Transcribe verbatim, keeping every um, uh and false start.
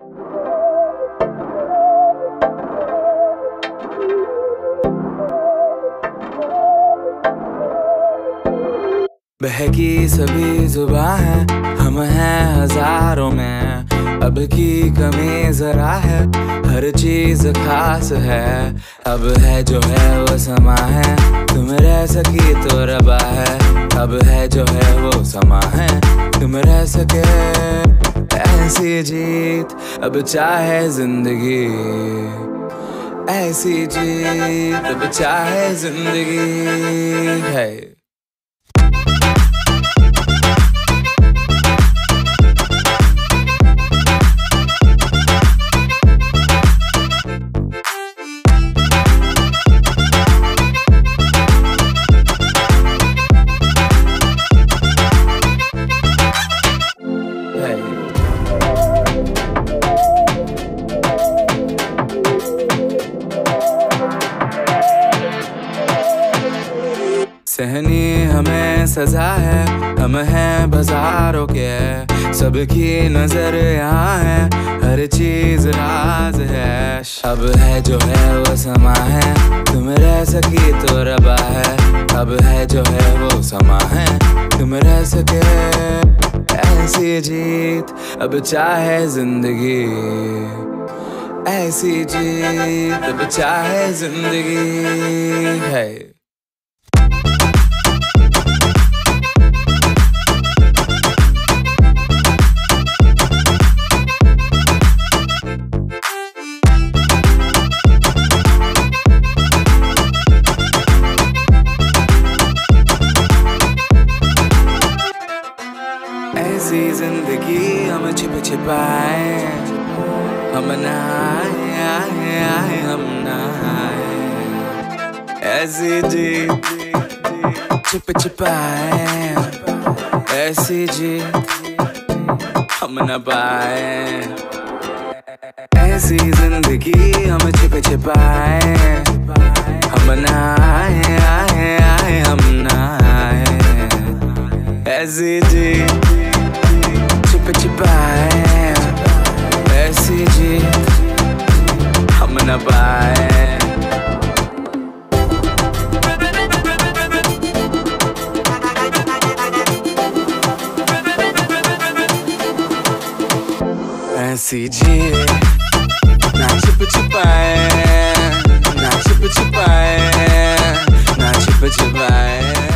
बहकी सभी जुबां है, हम हैं हजारों में। अब की कमी जरा है, हर चीज खास है। अब है जो है वो समा है, तुम रह सकी तो रबा है। अब है जो है वो समा है, तुम रह सके ऐसी जीत। अब चाहे जिंदगी ऐसी जीत, अब चाहे जिंदगी है। सहनी हमें सजा है, हम हैं बाजारों के। सबकी नजर यहाँ है, हर चीज राज है। अब है जो है वो समा है, तुम रह सकी तो रबा है। अब है जो है वो समा है, तुम रह सके ऐसी जीत। अब चाहे जिंदगी ऐसी जीत, अब चाहे जिंदगी है। ऐसी जिंदगी हम छिप छिपाए, हम नहाए आए आए हम नहाए। ऐसी जीत छिप छिपाए, ऐसी जीत हम न पाए। ऐसी जिंदगी हम छिप छिपाए, हम नहाए आए आए हम नहाए। ऐसी जीत छिप छिपाए, ऐसी जीत हम न पाए। ऐसी जीत ना छिप छिपाए, ना छिप छिपाए, ना छिप छिपाए।